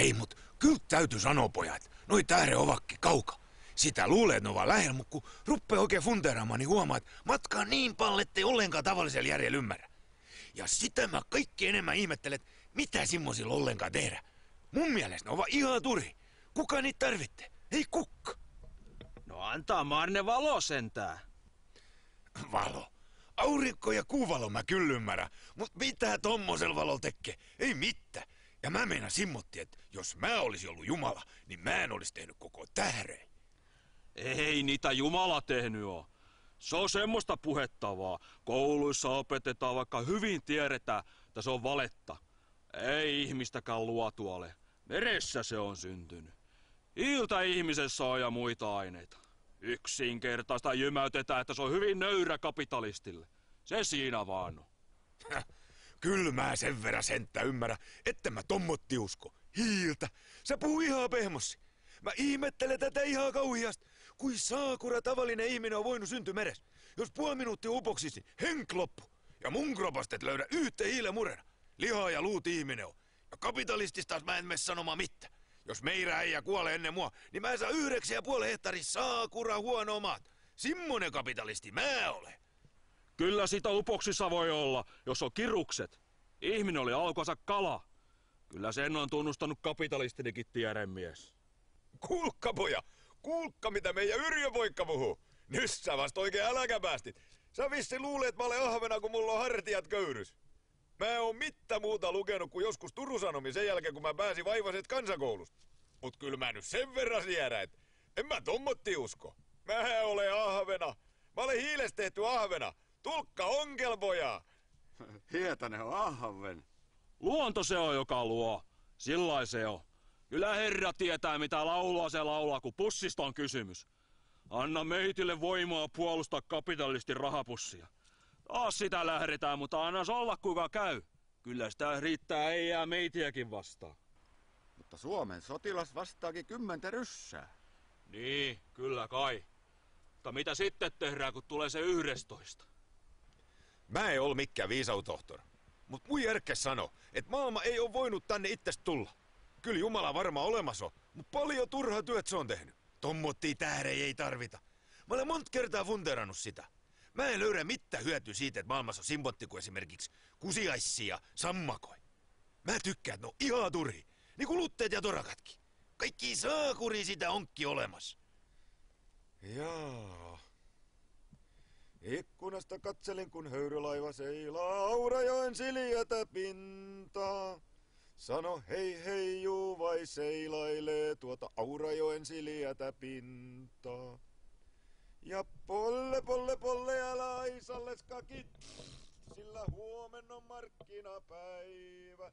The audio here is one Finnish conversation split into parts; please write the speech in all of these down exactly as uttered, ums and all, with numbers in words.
Ei, mut kyllä täytyy sanoa, pojat, noi tähre ovakki kauka. Sitä luulee, että ne on vaan lähellä, mutta kun ruppee oikein funteeraamaan, niin huomaa, että matka on niin paljon, ettei ollenkaan tavallisella järjellä ymmärrä. Ja sitä mä kaikki enemmän ihmettelen, että mitä semmosilla ollenkaan tehdä. Mun mielestä ne ovat ihan turhi. Kuka niitä tarvitte? Ei kukka. No antaa Marne valo sentään. Valo. Aurinko ja kuuvalo mä kyllä ymmärrän, mut mitä tommosella valolla tekee? Ei mitään. Ja mä meinaan simmotti, että jos mä olisin ollut Jumala, niin mä en olisi tehnyt koko tähreen. Ei niitä Jumala tehnyt oo. Se on semmoista puhettavaa. Kouluissa opetetaan, vaikka hyvin tiedetään, että se on valetta. Ei ihmistäkään luotu ole. Meressä se on syntynyt. Ilta ihmisessä on ja muita aineita. Yksinkertaista jymäytetään, että se on hyvin nöyrä kapitalistille. Se siinä vaan on. Kyllä mä sen verran senttä ymmärrän, että mä tommotti usko. Hiiltä. Sä puhuu ihan pehmossi. Mä ihmettelen tätä ihan kauhiasti. Kui saakura tavallinen ihminen on voinut syntyä meressä. Jos puoli minuuttia upoksisi, niin henk loppu. Ja mun kropasta et löydä yhtä hiilen murena. Lihaa ja luut ihminen on. Ja kapitalistista mä en mene sanomaan mitään. Jos meirä äijä kuolee ennen mua, niin mä en saa yhdeksän ja puoli hehtaaria saakura huonoa maata. Simmonen kapitalisti mä olen. Kyllä sitä upoksissa voi olla, jos on kirukset. Ihminen oli alkuansa kala. Kyllä sen on tunnustanut kapitalistinikin tiedemies. Kuulkka poja, kuulkka mitä meidän Yrjö poikka puhuu. Nyt sä vasta oikein äläkä päästit. Sä vissi luulet, että mä olen ahvena, kun mulla on hartiat köyrys. Mä en oo mitään muuta lukenut kuin joskus Turun Sanomia sen jälkeen, kun mä pääsin vaivaset kansakoulusta. Mut kyllä mä nyt sen verran siedän, että en mä tommotti usko. Mä olen ahvena. Mä olen hiilestä tehty ahvena. Tulkka onkelpoja. Hietanen on ahven. Luonto se on, joka luo. Sillai se on. Kyllä herra tietää, mitä laulua se laulaa, kun pussista on kysymys. Anna meitille voimaa puolustaa kapitalistin rahapussia. Taas sitä lähdetään, mutta annas olla kuka käy. Kyllä sitä riittää ei jää meitiäkin vastaan. Mutta Suomen sotilas vastaakin kymmentä ryssää. Niin, kyllä kai. Mutta mitä sitten tehdään, kun tulee se yhdestoista? Mä en ole mikään viisautohtor. Mut mun järkkäs sano, että maailma ei ole voinut tänne itsestä tulla. Kyllä Jumala varmaan olemassa on, mut paljon turhaa työt se on tehnyt. Tommottia tährejä ei tarvita. Mä olen monta kertaa funderannut sitä. Mä en löydä mitään hyötyä siitä, että maailmassa on simbotti kuin esimerkiksi kusiaissia ja sammakoi. Mä tykkään, että ne on ihan turhi. Niin kuin lutteet ja torakatkin. Kaikki saakuri sitä onkki olemassa. Jaa. Ikkunasta katselin, kun höyrylaiva seilaa Aurajoen siljätä pintaa. Sano hei hei juu vai seilailee tuota Aurajoen siljätä pintaa. Ja polle polle polle älä aisalles kakit, sillä huomen on markkinapäivä.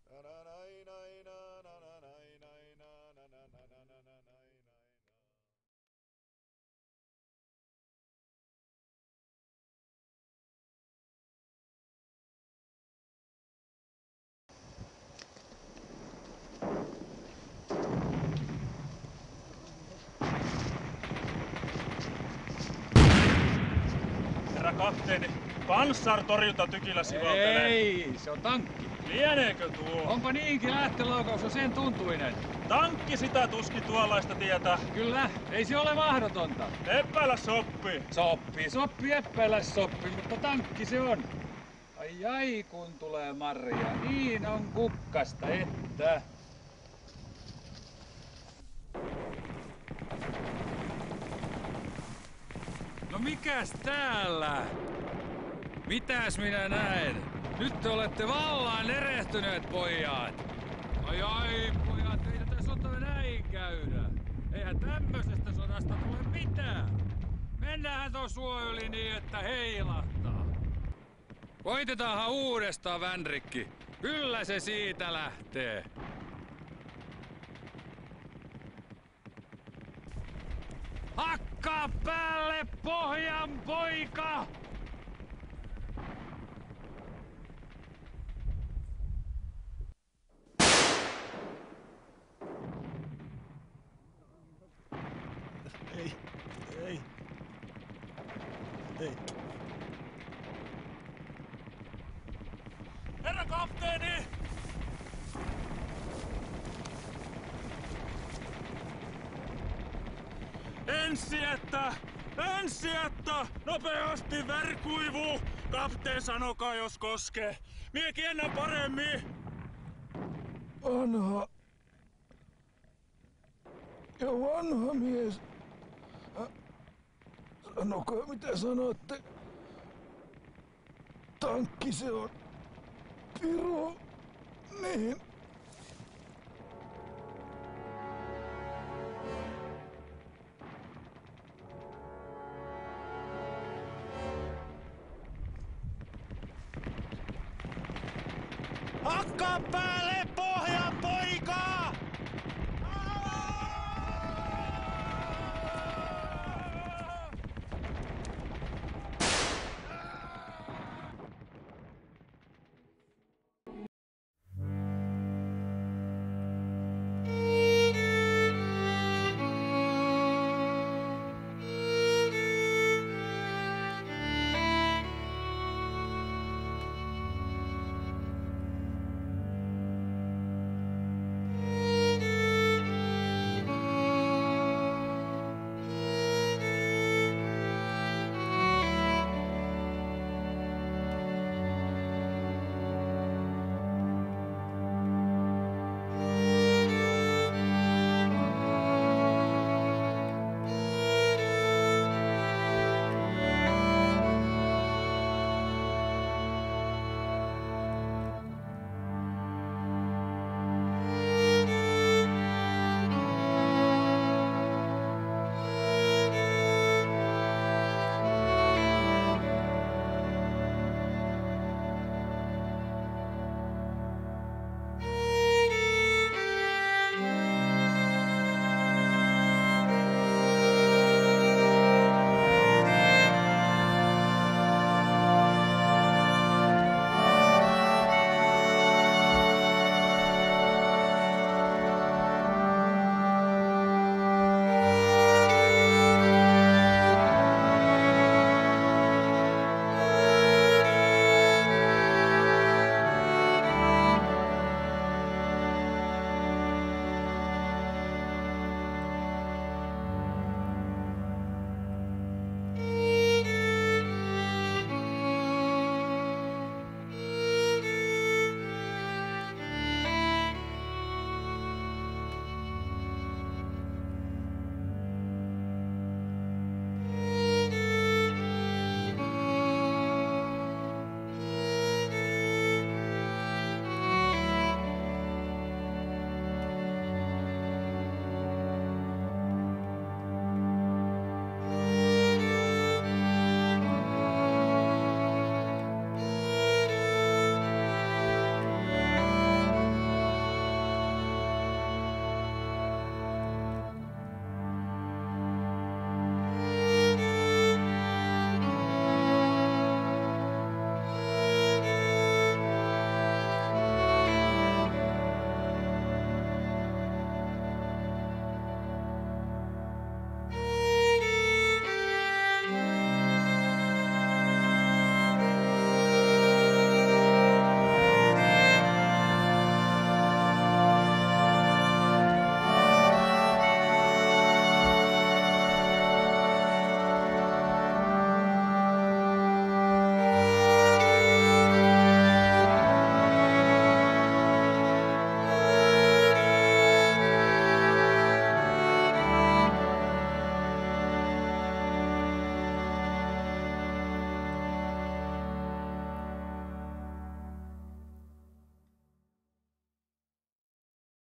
Herra kapteeni, Panssar-torjunta tykillä sivaltelee. Ei, se on tankki. Lieneekö tuo? Onpa niinkin lähtölaukaus on sen tuntuinen. Tankki sitä tuskin tuollaista tietää. Kyllä, ei se ole mahdotonta. Epäillä soppii. Soppi, soppi, epäillä soppi, mutta tankki se on. Ai ai, kun tulee marja. Niin on kukkasta, että... No mikäs täällä? Mitäs minä näen? Nyt te olette vallaan erehtyneet, pojat. Ai ai, pojat, ei tätä sotaa näin käydä. Eihän tämmöisestä sodasta tule mitään. Mennään tuon suo yli niin, että heilahtaa. Koitetaanhan uudestaan, Vänrikki. Kyllä se siitä lähtee. Hakkaa päälle, pohjan poika! Ei, ei, ei. Herra kapteeni! Ensi että! Ensi että! Nopeasti verkuivu! Kapteen sanokaa jos koskee. Mie kiennän paremmin! Vanha. Ja vanha mies. Äh, Sanokaa mitä sanotte. Tankki se on. Piru. Niin. Hakkaa päälle!